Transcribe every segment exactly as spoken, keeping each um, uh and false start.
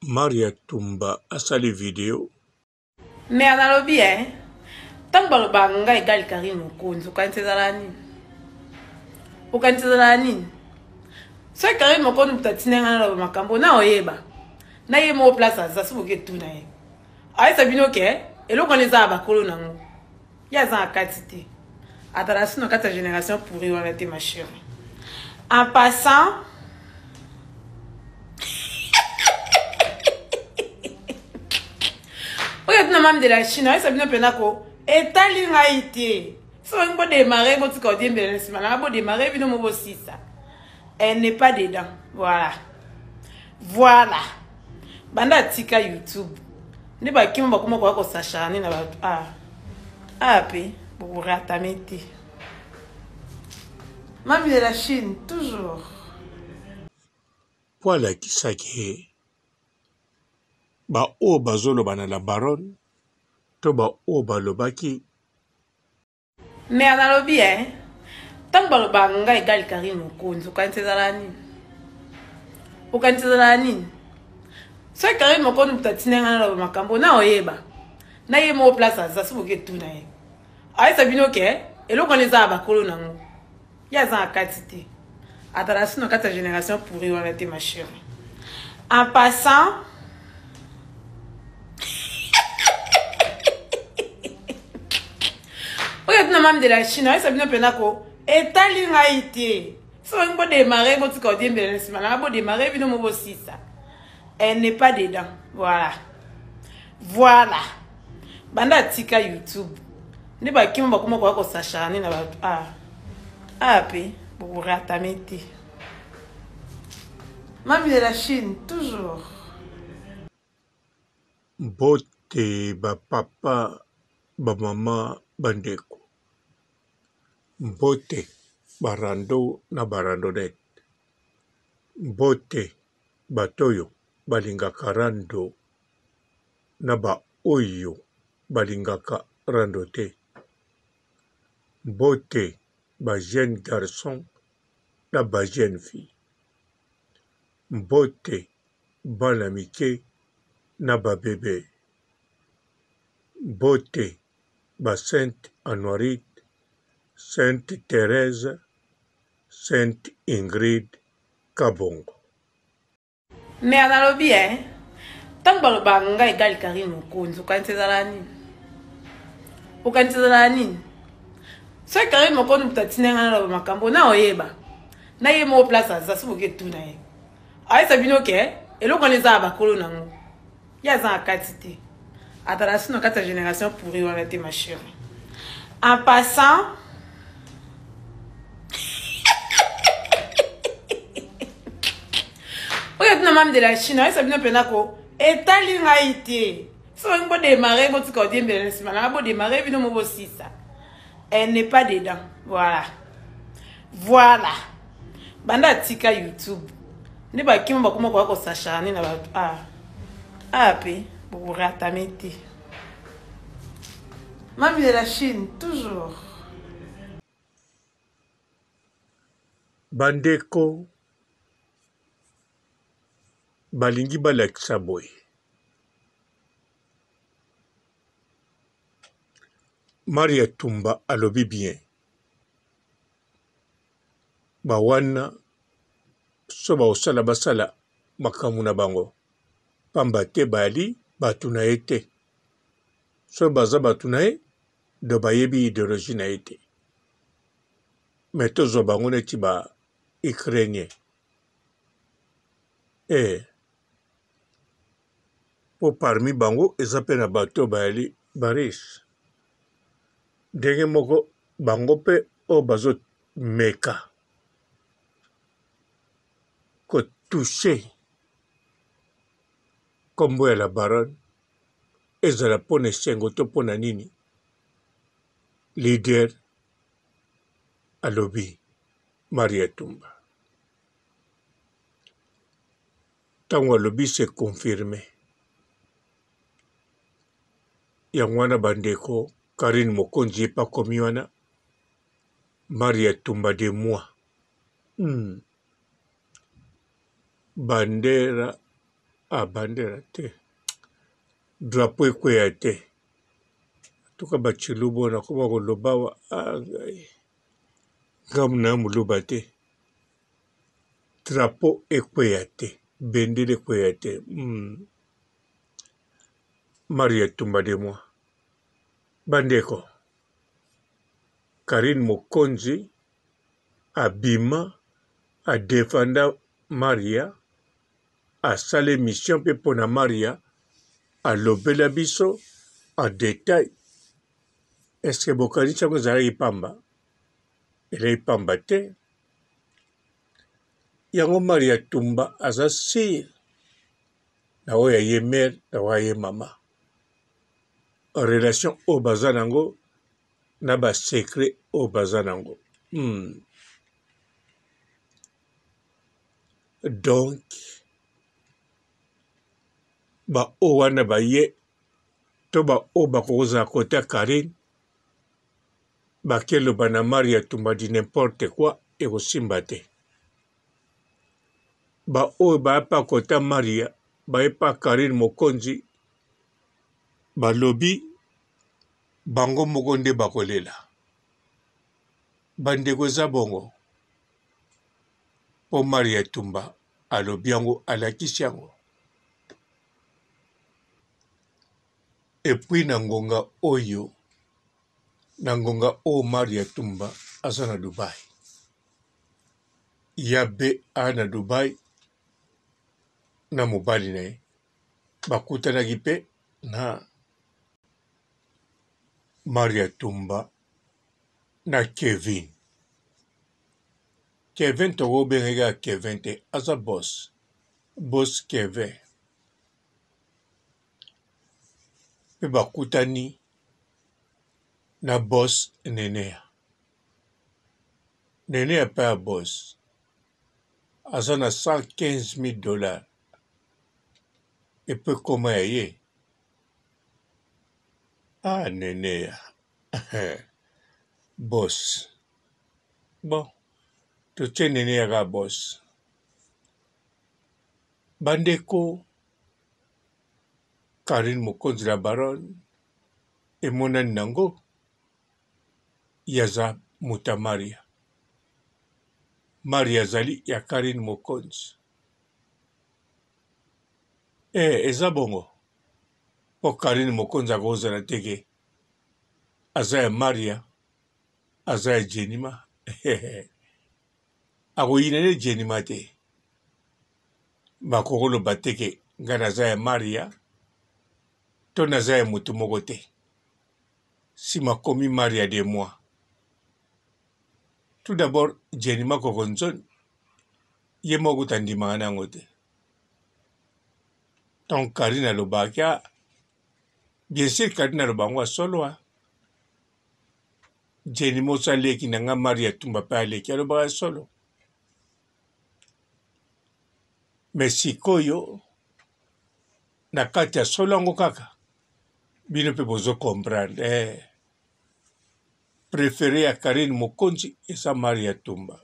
Maria Tumba asali vidéo. Mais analobi hein. Tant que le banga égal Karim Mokonzo, quand c'est la nini. Ou quand c'est la nini. Ce Karim Mokonzo peut-être n'a pas makambo na oyeba. Na yé mo place à ça se vogue tout na yé. Aïe sabino ke. Et l'on connaît ça à bakolo nango. Y'a ça à quantité. Attention à quatre générations pourries on a été ma chérie. En passant. Regarde la maman de la Chine, elle s'abîme penako. Et tali ngaïté. Si on peut démarrer, votre cordier, mais si on a démarrer, puis nous aussi ça. Elle n'est pas dedans. Voilà. Voilà. Banda tika YouTube. Ne pas qui m'a comment quoi qu'on s'acharne na ah. Ah pe, pour ratamete. Maman de la Chine, toujours. Voilà qui s'agit. Ba o bazolo bana la baronne. To ba o balobaki. Mais analobi hein. Tant que le banga égal Karim Mokonzo, quand c'est la nini. Ou quand c'est la nini. Ce Karim Mokonzo peut-être n'a pas makambo na oyeba. Na yé mo place à ça se vogue tout na yé. Aïe sabino ke. Et l'on connaît ça à bakolo nango. Y'a ça à quantité. Attention à quatre générations pourries on a été ma chérie. En passant. Regarde la maman de la Chine, elle s'abîme penako. Et tali ngaïté. Si on peut démarrer, votre cordier, mais si on a démarrer, puis nous aussi ça. Elle n'est pas dedans. Voilà. Voilà. Banda tika YouTube. Ne pas qui m'a comment quoi qu'on s'acharne na ah. Ah pe, pour ratamete. Maman de la Chine, toujours. Bote ba papa ba mama bandeko. Bote barando na barandonet. Bote batoyo balingaka rando na ba oyo balingaka rando te. Bote ba jeune garçon na ba jeune fille. Bote bana mike na ba bébé. Bote ba Sainte Honorite, Sainte Thérèse, Sainte Ingrid Kabongo. Mais analobi hein. Tant que le banga égal Karim Mokonzo, quand c'est la nini. Ou quand c'est la nini. Ce Karim Mokonzo peut-être n'a pas makambo na oyeba. Na yé mo place à ça se vogue tout na yé. Aïe sabino ke. Et l'on connaît ça à bakolo nango. Y'a ça à quantité. Attention à quatre générations pourries on a été ma chérie. En passant. Regarde la maman de la Chine, elle s'abîme penako. Et tali ngaïté. Si on peut démarrer, votre cordier, mais si on a démarrer, puis nous aussi ça. Elle n'est pas dedans. Voilà. Voilà. Banda tika YouTube. Ne pas qui m'a comment quoi qu'on s'acharne na ah. Ah pe, pour ratamete. Maman de la Chine, toujours. Bandeko balingi balakisa boye. Maria Tumba alobi bien. Ba wana so ba osala basala makamu na bango. Pamba te bali batu na ye te. So baza batu na ye do bayebi idéologie na ye te. Mais tozwa bango neti ba Ukrainien. Eh. Po parmi bango eza pe na bato bali baris. Ndenge moko bango pe o bazo meka ko toucher kombo ya la baronne ezala pona esengo to pona nini leader alobi Maria Tumba. Tango alobi se confirme. Yango wana bandeko Karim Mokonzo epa komi wana Maria Tumba de moi. Hmm. Bandera a bandera te drapeau ekwea te tuka bachilubo na kuba koloba wa angai ngam na muluba te drapeau ekwea te bendele ekwea te mm. Maria Tumba de moi bandeko Karine Mokonzi abima adefanda Maria asala mission mpe mpona Maria alobela biso en détail. Est-ce que bokanisi yango ezalaki pamba eleki pamba te yango Maria Tumba aza sire na oyo aye mare na oyo aye mama relation oyo baza nango na basekret oyo baza nango hmm. Donc baoyo wana baye to baoyo bakozala kote Karine bakeloba na Maria Tumba di n'importe quoi ekosimba te baoyo baya pa kota Maria baye pa Karine Mokonzi balobi bango moko nde bakolela bandeko eza bongo po Maria Tumba alobi yango alakisi yango epui na ngonga oyo na ngonga oyo Maria Tumba aza na Dubai ya be a na Dubai na mobali na ye bakutanaki mpe na Maria Tumba na Kevin Kevin tokobengaka Kevin te aza boss boss Kevin mpe bakutani na boss Nenea Nenea mpe ya boss aza na cent quinze mille dollars epe koma ya ye ah Nenea boss bon totie Nenea ka boss bandeko Karine Mokonzi la baronne emonani nango yaza muta Maria Maria azali ya Karine Mokonzi eh eza bongo po Karine Mokonzi akozala teke aza ya Maria aza ya Jenima akoyina ne Jenima te bakokoloba teke nga naza ya Maria to naza ya mutu moko te si makomi Maria de moi. Tout d'abord Jenima kokonzoni ye moko tandimaka nango te donc Karine alobaki bien sûr Karine aloba ngo asoloa Jenima oso aleki na nga Maria Tumba mpe aleki alobaka solo mais sikoyo na kati ya solo yango kaka bino mpe bozo comprendre eh. Préféré ya Karine Mokonzi eza Maria Tumba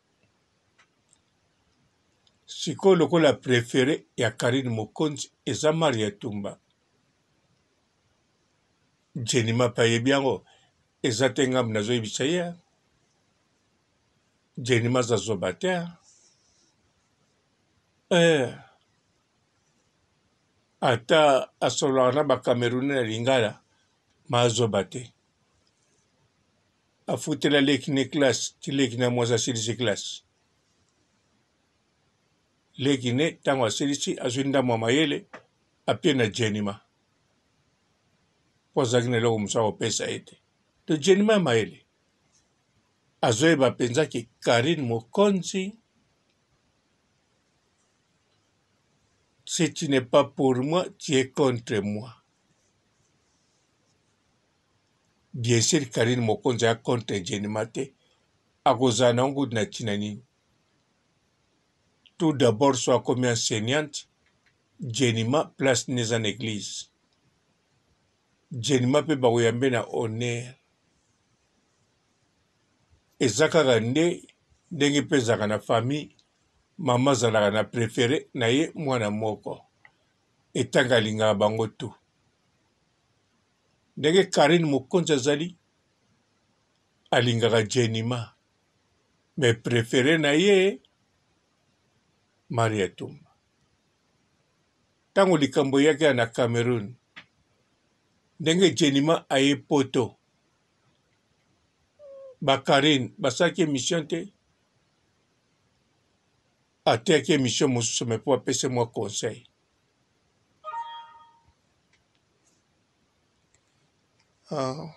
sikoyo lokola préféré ya Karine Mokonzi eza Maria Tumba Jenima mpe ayebi yango eza te ngambi nazoyebisa ye Jenima azazoba te eh. Ata asolaka na bakameruni na Lingala ma azoba te afutela leki ne classe ti leki na mwasi asilisi classe leki ne ntango asilisi azwi ndambo ya mayele apie na Jenima po azalaki na eloko mosusu akopesa ye te to Jenima ya mayele azoyeba mpenza ke Karine Mokonzi si tu n'es pas pour moi, tu es contre moi. Bien sûr, Karine Mokonzi a contre Jenima te. Akozala na ngudu na ntina nini. Tout d'abord, soit comme enseignante, Jenima place neza na église. Jenima mpe bakoyambe na honneur. Eza kaka nde ndenge mpe ezalaka na famille mama azalaka na préféré na ye mwana moko etanga alingaka bango tu ndenge Karine mokonzi azali alingaka Jenima me préféré na ye Maria Tumba. Tango likambo yake na Cameroon ndenge Jenima aye poto ba Karine basaki émission te atiaki émission mosusu me po apese mwa conseil. Ah.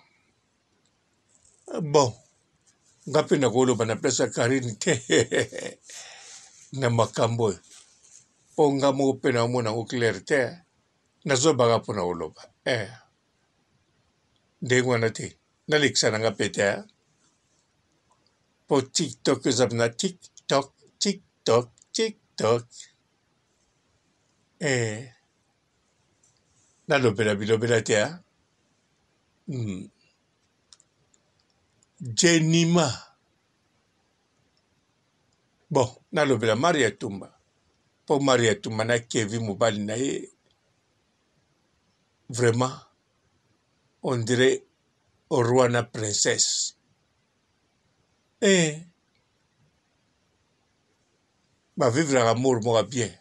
Bon, nga mpe nakoloba na place ya Karine te na makambo oyo mpo nga moko mpe naomona ngo clair te nazobaka mpona koloba eh. Ndenge wana te nalekisa na nga mpe te mpo tiktok eza na tiktok tiktok tiktok eh. Nalobela bilobela te hmm. Jenima bon nalobela Maria Tumba mpo Maria Tumba na Kevin mobali na ye vraiment on dirait roi na princesse eh. Bavivre amour moko bien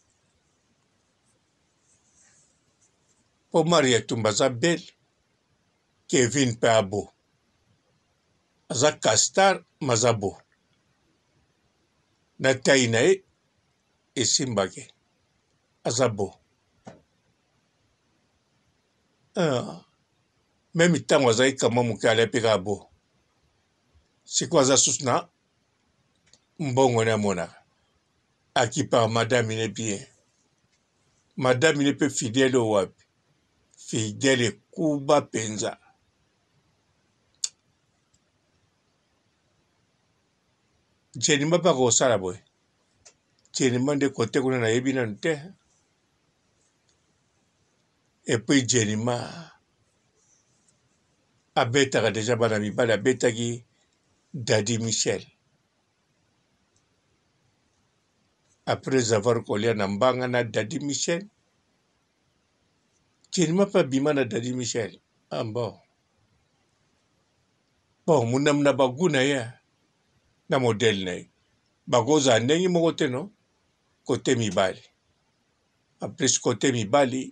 mpo Maria Tumba aza belle Kevin mpe abo aza castar mazabo na tai na ye esimbake aza bo ah. Meme ntango azali kama moke ala mpe kaka bo sikoyo aza susu na mbongo ne amonaka akipaka madame ne bien madame ne mpe fidèle owapi fidèle ekuba mpenza Jenima mpe akosala boye Jenima nde kote kuna nayebi nanu te epuis Jenima abetaka deja bana mibali abetaki Dadi Michel après avoir kolia na mbanga na Dadi Michel Jenima mpe abima na Dadi Michel ah bon bon munamu na bagu na ye na modele na ye bakozala ndenge moko te no kote mibali apres kote mibali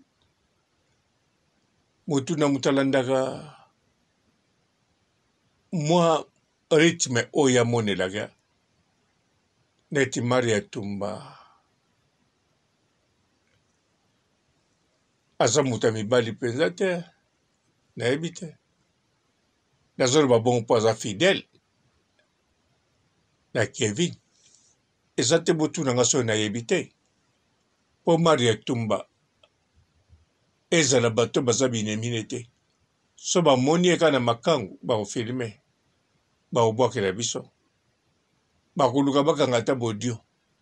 mutu na mutu alandaka mwa rythme oyo amonelaka neti Maria Tumba aza mutu ya mibali mpenza te nayebi te nazoloba bongo mpo aza fidèle na Kevin eza te botuna nga soki nayebi te mpo Maria Tumba ezala bato baza binemine te so bamoni eka na makangu bakofilme bakobwakela biso bakoluka bakanga ata bodio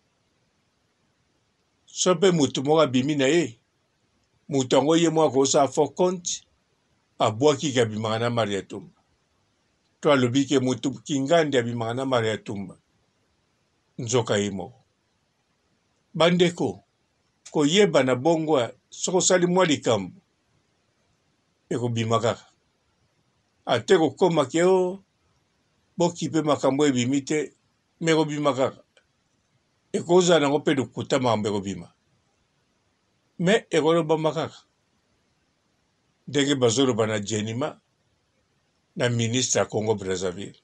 so mpe mutu moko abimi na ye mutu yango ye moko akosala faux compte abwaki ke abimaka na Maria Tumba to alobi ke mutu kingandi abimaka na Maria Tumba nzoka ye moko bandeko koyeba na bongo soki osali mwa likambo ekobima kaka ate kokoma ke o bokipe makambo ebimi te me ekobima kaka ekozala nango mpe lokuta makambo ekobima me ekolobama kaka ndenge bazoloba na Jenima na ministre ya Congo Brazzaville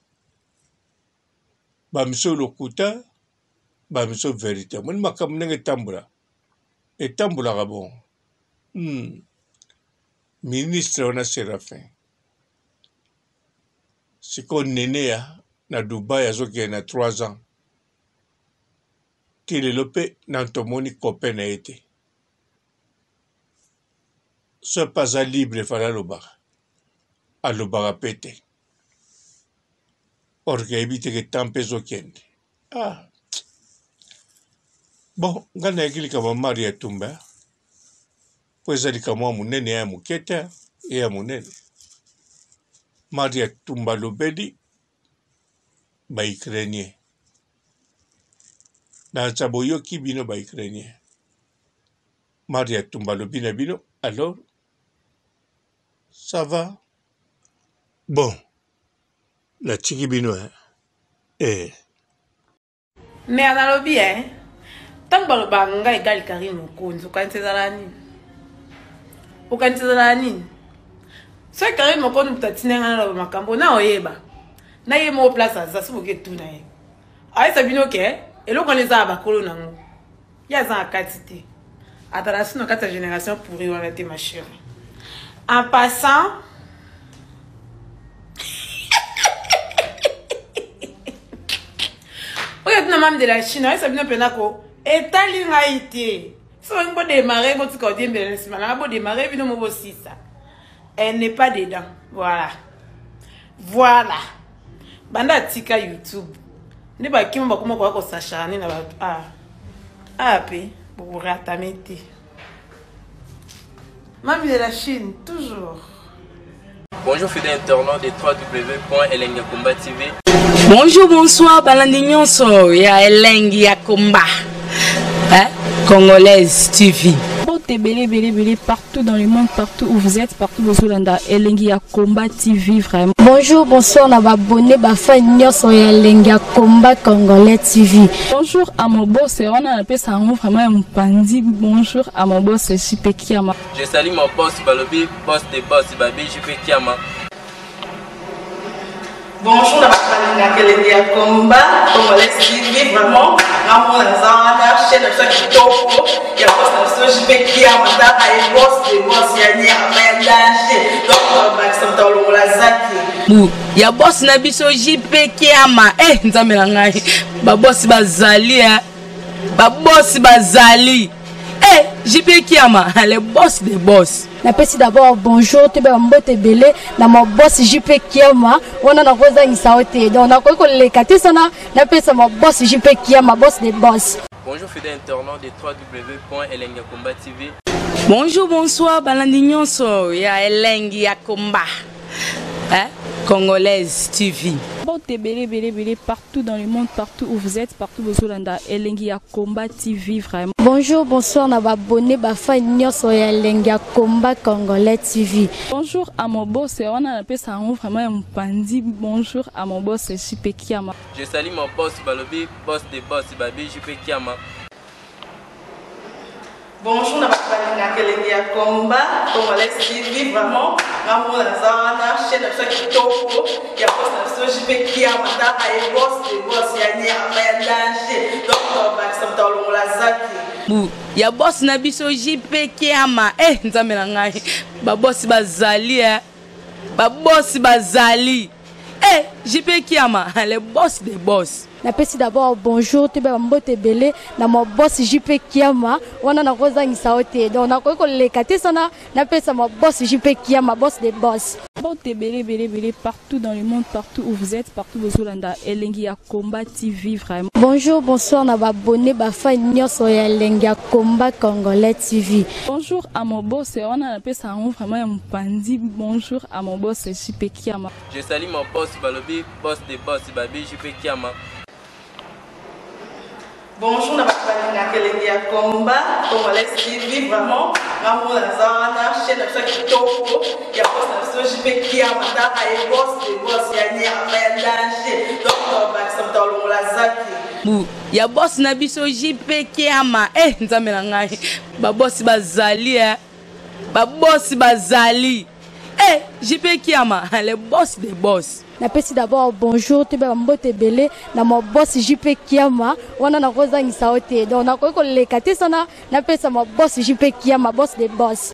bamiso lokuta bamiso verité moni makambo ndenge etambola etambolaka bon hmm. Ministre wana Séraphin sikoyo nene ya na Dubai azokende na trois ans ti lelo mpe na tomoni copain na ye te so mpe aza libre efali alobaka alobaka mpe te orke ayebi teke temps mpe ezokende ah. Bon nga nayeki likambo Maria Tumba po eza likambo ya monene ya moke te ya monene Maria Tumba alobeli ba-Ukrainien naza boyoki bino ba-Ukrainien Maria Tumbalo Binabino, alors, ça va? Bon, la Tchikibino, hein? Eh. Mais analobi, hein? Tant que le banga égal Karim Mokonzi, vous connaissez la nini? Vous connaissez la nini? Ce Karim Mokonzi, vous avez un peu de makambo, na oyeba. Na yemo place à ça, si vous avez tout na ye. Aïe, ça bino ke? Et l'on connaît ça à bakolo nango. Ya za akatite. Attention, dans cette génération pourrie, on a été ma chérie. En passant, regarde la maman de la Chine, ça vient de Penako. Et Taling Haïti. Si on peut démarrer, on peut démarrer, on peut démarrer, on peut aussi ça. Elle n'est pas dedans. Voilà. Voilà. Banda tika YouTube. Ne pas qui m'a comment quoi qu'on s'acharne na ah ah pe pour ratamete. Mamie de la Chine toujours. Bonjour fidèles internautes de w w w point elengi yakomba T V. Bonjour, bonsoir, balandi nyonso ya Elengi Yakomba. Hein? Congolaise T V. Belé, belé, belé, partout dans le monde, partout où vous êtes, partout où vous êtes, Elengi Yakomba T V, vraiment. Bonjour, bonsoir, na abonné, ba fan nyonso ya Elengi Yakomba Congolais T V. Bonjour à mon boss, on a appelé ça vraiment un pandi. Bonjour à mon boss, J P Kiama. Je salue mon boss Balobi, boss de boss Babi, J P Kiama. Bonjour, la famille Elengi Yakomba Congolais T V, vraiment. Amour na zana, chaîne de ça qui topo, il y a boss na J P Kiama, ta ay boss de boss ya ni ama danger. Donc on va ça dans le la zaki. Bou, ya boss na biso J P Kiama. Eh, nzambe na ngai. Ba boss bazali hein. Ba boss bazali. Eh, J P Kiama, le boss des boss. Na pesi d'abord bonjour, te ba mbote belé na mon boss J P Kiama. On a na koza ngisaote. Donc na ko ko le kati sana na pesa mon boss J P Kiama, boss des boss. Bonjour fidèles internautes de w w w point elengi yakomba T V. Bonjour, bonsoir, balandi nyonso ya Elengi Yakomba. Hein? Congolaise T V. Belé, belé, belé, partout dans le monde, partout où vous êtes, partout où vous êtes, Elengi Yakomba T V, vraiment. Bonjour, bonsoir, na abonné, ba fan nyonso ya Elengi Yakomba Congolais T V. Bonjour à mon boss, on a appelé ça vraiment un pandi. Bonjour à mon boss, J P Kiama. Je salue mon boss Balobi, boss de boss Babi, J P Kiama. Bonjour, la famille Elengi Yakomba Congolais T V, vraiment. Amour na zana, chaîne de ça qui topo, il y a boss na J P Kiama, ta ay boss de boss ya ni ama danger. Donc on va ça dans le la zaki. Bou, ya boss na biso J P Kiama. Eh, nzambe na ngai. Ba boss bazali hein. Ba boss bazali. Eh, J P Kiama, le boss des boss. Na pesi d'abord bonjour, te ba mbote belé na mon boss J P Kiama. On a na koza ngisaote. Donc na ko ko le kati sana na pesa mon boss J P Kiama, boss des boss. Belé, belé, belé, partout dans le monde, partout où vous êtes, partout où vous êtes, Elengi Yakomba T V, vraiment. Bonjour, bonsoir, na abonné, ba fan nyonso ya Elengi Yakomba Congolais T V. Bonjour à mon boss, on a appelé ça vraiment un pandi. Bonjour à mon boss, J P Kiama. Je salue mon boss Balobi, boss de boss Babi, J P Kiama. Bonjour, la famille Elengi Yakomba Congolais T V, vraiment. Amour na zana, chaîne de ça qui topo, il y a boss na J P Kiama, ta ay boss de boss ya ni ama danger. Donc on va ça dans le la zaki. Bou, ya boss na biso J P Kiama. Eh, nzambe na ngai. Ba boss bazali hein. Ba boss bazali. Eh, J P Kiama, le boss des boss. Na pesi d'abord bonjour, te ba mbote belé na mon boss J P Kiama. On a na koza ngisaote. Donc na ko ko le kati sana na pesa mon boss J P Kiama, boss des boss.